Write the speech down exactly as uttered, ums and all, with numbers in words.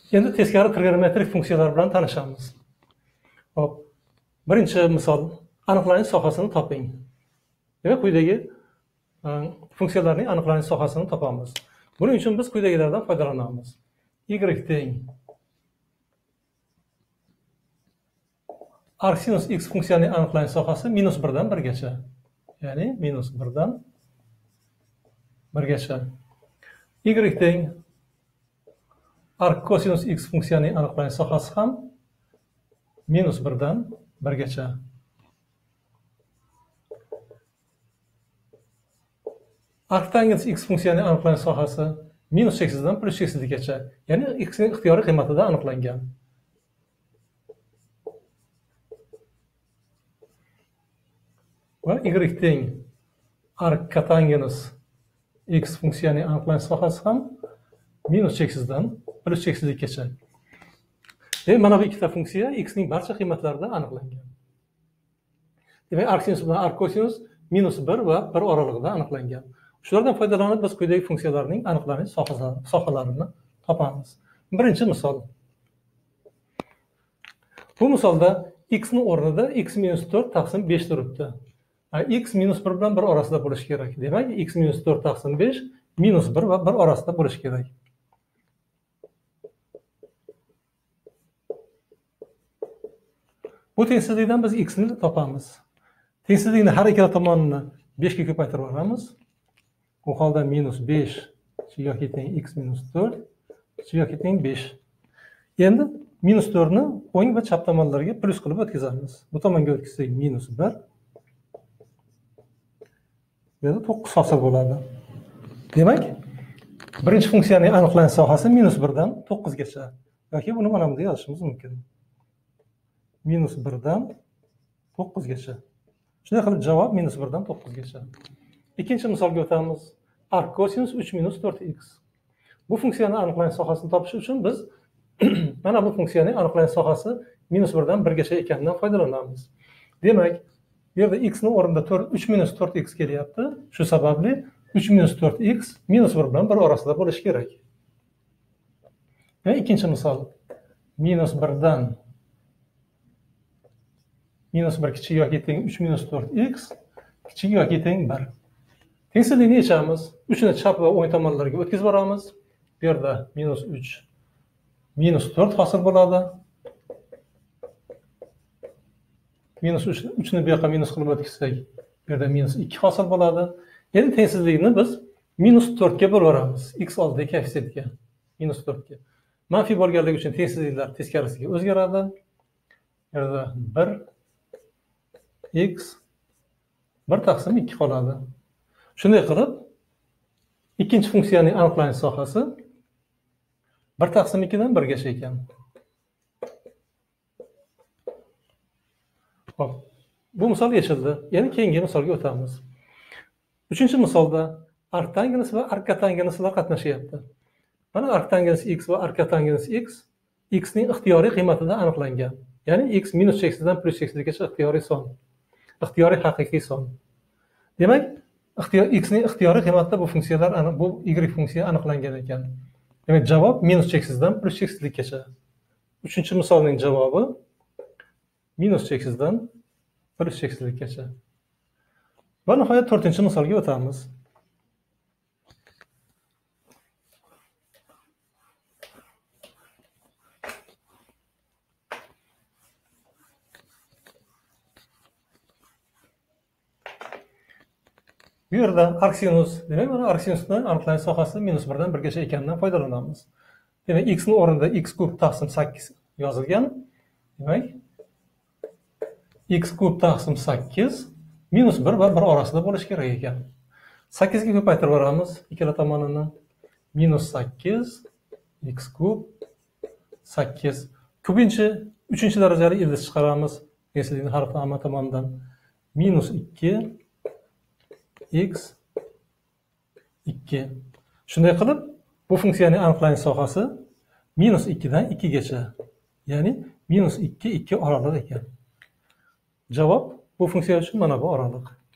Endi teskari trigonometrik funksiyalar bilan tanishamiz. Hop. Birinchi misol, aniqlanish sohasini toping. Demak, quyidagi funksiyalarning aniqlanish sohasini topamiz. Buning uchun biz quyidagilardan foydalanamiz. Y teng arc sinus x funksiyasining aniqlanish sohasi minus birdan birgacha. Ya'ni minus birdan birgacha. Y teng arc cosinus x funksiyasining aniqlanish sohasi ham minus birdan birgacha. Arc tangens x funksiyasining aniqlanish sohasi minus cheksizdan plus cheksizgacha. Ya'ni x ning ixtiyoriy qiymatida aniqlangan. Va y teng arc cotangens x funksiyasining aniqlanish sohasi ham minus cheksizdan plus cheksizgacha. Demak, mana bu ikkita funksiya x ning barcha qiymatlarida aniqlangan. Demak, arc sinus bilan arc cosinus minus bir va bir oralig'ida aniqlangan. Shulardan foydalanib biz quyidagi funksiyalarning aniqlanish sohalarini topamiz. Birinchi misol. Bu misolda x ning o'rnida x minus to'rt taqsim besh turibdi. X minus bir bilan bir orasida bo'lishi kerak. Demak, x minus to'rt taqsim besh minus bir va bir orasida bo'lishi kerak. Bu tengsizlikdan biz x ni topamiz. Tengsizlikni har ikkala tomonini besh ga ko'paytirib olamiz. Bu holda minus besh yoki teng x minus to'rt yoki teng besh. Endi minus to'rt ni o'ng va chap tomonlarga plus qilib o'tkazamiz. Bu tomonga o'tkazsak minus bir. Yana to'qqiz hosil bo'ladi. Demak, birinchi funksiyaning aniqlanish sohasi minus birdan to'qqizgacha. Yoki buni mana bunday yozishimiz mumkin. Minus birdan to'qqizgacha. Shunday qilib javob minus birdan to'qqizgacha. Ikkinchi misolga o'tamiz. Arc cosinus uch minus to'rt x. Bu funksiyaning aniqlanish sohasini topish uchun biz mana bu funksiyaning aniqlanish sohasi minus birdan birgacha ekanidan foydalanamiz. Demak, bu yerda x ning o'rnida uch minus to'rt x kelyapti. Shu sababli uch minus to'rt x minus bir bilan bir orasida bo'lishi kerak. Va ikkinchi misol. Minus birdan minus bir kichik yoki teng uch minus to'rt x kichik yoki teng bir. Tengsizlikni yechamiz. uch ni chap va o'ng tomonlarga o'tkazib boramiz. Bu yerda minus uch minus to'rt hosil bo'ladi. Minus uch ni bu yoqqa minus qilib o'tkazsak, bu yerda minus ikki hosil bo'ladi. Endi tengsizlikni biz minus to'rt ga bo'lib o'ramiz. X oldidagi koeffitsiyentga minus to'rt ga. Manfiy bo'lganligi uchun tengsizliklar teskarisiga o'zgaradi. Bu yerda bir x bir taqsim ikki qoladi. Shunday qilib, ikkinchi funksiyaning aniqlanish sohasi bir taqsim ikki dan birgacha ekan. Hop. Bu misol yechildi. Yana keyingi misolga o'tamiz. Uchinchi misolda arc tangens va arc cotangenslar qatnashyapti. Mana arc tangens x va arc cotangens x x ning ixtiyoriy qiymatida aniqlangan. Ya'ni x minus cheksizdan plus cheksizgacha ixtiyoriy son. Ixtiyoriy haqiqiy son. Demak, x ning ixtiyoriy qiymatida bu funksiyalar bu y funksiya aniqlangan ekan. Demak, javob minus cheksizdan plus cheksizgacha. Uchinchi misolning javobi minus cheksizdan plus cheksizgacha. Va nihoyat to'rtinchi misolga o'tamiz. Bu yerda arc sinus, demak, mana arc sinusning aniqlanish sohasi minus birdan birgacha ekanidan foydalanamiz. Demak, x ning o'rnida x kub taqsim sakkiz yozilgan. Demak, x kub taqsim sakkiz minus bir va bir orasida bo'lishi kerak ekan. sakkiz ga ko'paytirib boramiz ikkala tomonini. Minus sakkiz x kub sakkiz. Ko'pincha uchinchi darajali ildiz chiqaramiz. Tengsizlikni har hamma tomonidan. Minus ikki x ikki. Shunday qilib, bu funksiyaning aniqlanish sohasi minus ikki dan ikki gacha. Ya'ni minus ikki ikki oraliq ekan. Javob bu funksiya uchun mana bu oraliq.